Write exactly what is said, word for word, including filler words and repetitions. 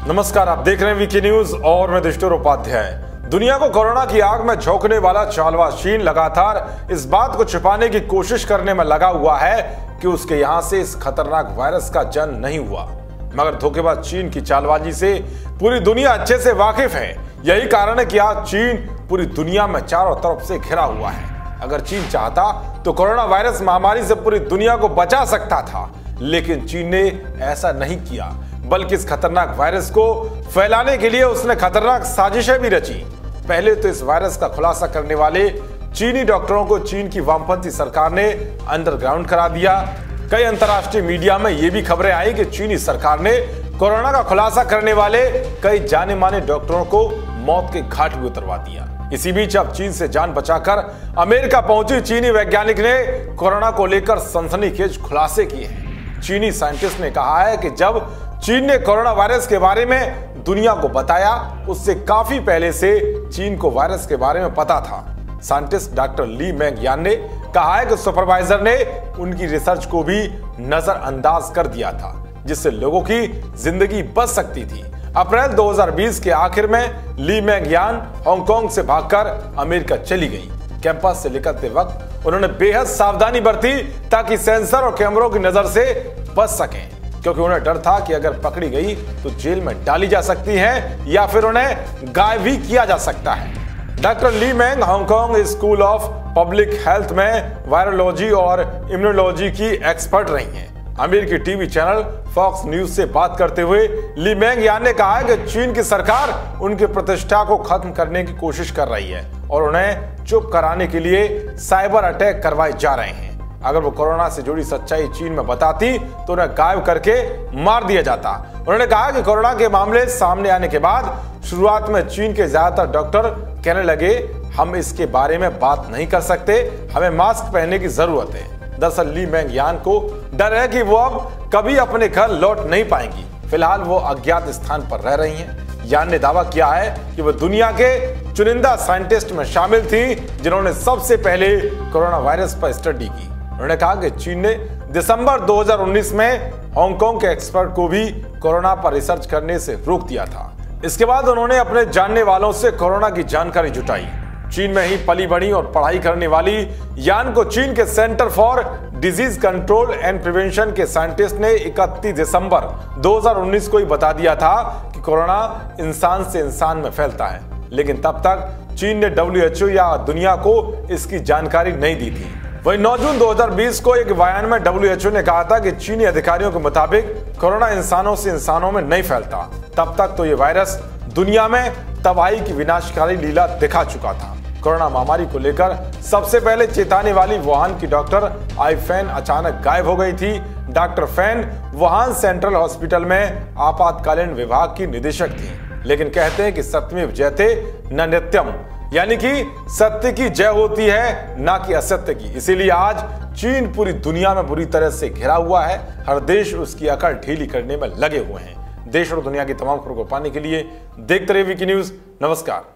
नमस्कार, आप देख रहे हैं वीके न्यूज और मैं दिष्टुर उपाध्याय। दुनिया को कोरोना की आग में झोंकने वाला चालवा चीन लगातार इस बात को छिपाने की कोशिश करने में लगा हुआ है कि उसके यहां से इस खतरनाक वायरस का जन्म नहीं हुआ। मगर धोखेबाज चीन की चालबाजी से पूरी दुनिया अच्छे से वाकिफ है। यही कारण है कि आज चीन पूरी दुनिया में चारों तरफ से घिरा हुआ है। अगर चीन चाहता तो कोरोना वायरस महामारी से पूरी दुनिया को बचा सकता था, लेकिन चीन ने ऐसा नहीं किया, बल्कि इस खतरनाक वायरस को फैलाने के लिए उसने खतरनाक साजिशें भी रची। पहले तो इस वायरस का खुलासा करने वाले चीनी डॉक्टरों को चीन की वामपंथी सरकार ने अंडरग्राउंड करा दिया। कई अंतर्राष्ट्रीय मीडिया में यह भी खबरें आई कि चीनी सरकार ने कोरोना का खुलासा करने वाले कई जाने माने डॉक्टरों को मौत के घाट भी उतरवा दिया। इसी बीच अब चीन से जान बचाकर अमेरिका पहुंची चीनी वैज्ञानिक ने कोरोना को लेकर सनसनीखेज खुलासे किए हैं। चीनी साइंटिस्ट ने कहा है कि जब चीन ने कोरोना वायरस के बारे में दुनिया को बताया, उससे काफी पहले से चीन को वायरस के बारे में पता था। साइंटिस्ट डॉक्टर ली मेंग यान ने कहा है कि सुपरवाइजर ने उनकी रिसर्च को भी नजरअंदाज कर दिया था, जिससे लोगों की जिंदगी बच सकती थी। अप्रैल दो हज़ार बीस के आखिर में ली मेंग यान हांगकांग से भागकर अमेरिका चली गई। कैंपस से निकलते वक्त उन्होंने बेहद सावधानी बरती ताकि सेंसर और कैमरों की नजर से बच सकें, क्योंकि उन्हें डर था कि अगर पकड़ी गई तो जेल में डाली जा सकती है या फिर उन्हें गायब भी किया जा सकता है। Doctor Li Meng Hong Kong school of public health में वायरोलॉजी और इम्यूनोलॉजी की एक्सपर्ट रही हैं। अमेरिकी टीवी चैनल फॉक्स न्यूज से बात करते हुए ली मेंग यान ने कहा है कि चीन की सरकार उनकी प्रतिष्ठा को खत्म करने की कोशिश कर रही है और उन्हें चुप कराने के लिए साइबर अटैक करवाए जा रहे हैं। अगर वो कोरोना से जुड़ी सच्चाई चीन में बताती तो उन्हें गायब करके मार दिया जाता। उन्होंने कहा कि कोरोना के मामले सामने आने के बाद शुरुआत में चीन के ज्यादातर डॉक्टर कहने लगे, हम इसके बारे में बात नहीं कर सकते, हमें मास्क पहनने की जरूरत है। दरअसल ली मेंग यान को डर है कि वो अब कभी अपने घर लौट नहीं पाएंगी। फिलहाल वो अज्ञात स्थान पर रह रही हैं। यान ने दावा किया है कि वो दुनिया के चुनिंदा साइंटिस्ट में शामिल थी जिन्होंने सबसे पहले कोरोना वायरस पर स्टडी की। उन्होंने कहा कि चीन ने दिसंबर दो हज़ार उन्नीस में हांगकांग के एक्सपर्ट को भी कोरोना पर रिसर्च करने से रोक दिया था। इसके बाद उन्होंने अपने जानने वालों से कोरोना की जानकारी जुटाई। चीन में ही पली बड़ी और पढ़ाई करने वाली यान को चीन के center for disease control and prevention के साइंटिस्ट ने इकतीस दिसंबर दो हज़ार उन्नीस को ही बता दिया था कि कोरोना इंसान से इंसान में फैलता है, लेकिन तब तक चीन ने डब्ल्यू एच ओ या दुनिया को इसकी जानकारी नहीं दी थी। वहीं नौ जून दो हज़ार बीस को एक बयान में डब्ल्यू एच ओ ने कहा था कि चीनी अधिकारियों के मुताबिक कोरोना इंसानों से इंसानों में नहीं फैलता। तब तक तो ये वायरस दुनिया में तबाही की विनाशकारी लीला दिखा चुका था। कोरोना महामारी को लेकर सबसे पहले चेताने वाली वुहान की डॉक्टर आई फैन अचानक गायब हो गई थी। Doctor Fan Wuhan central hospital में आपातकालीन विभाग की निदेशक थी, लेकिन कहते हैं कि सत्यमेव जयते न नित्यम, यानी कि सत्य की जय होती है, ना कि असत्य की। इसीलिए आज चीन पूरी दुनिया में बुरी तरह से घिरा हुआ है। हर देश उसकी अकड़ ढीली करने में लगे हुए हैं। देश और दुनिया की तमाम खबरों को पाने के लिए देखते रहिए वीके न्यूज। नमस्कार।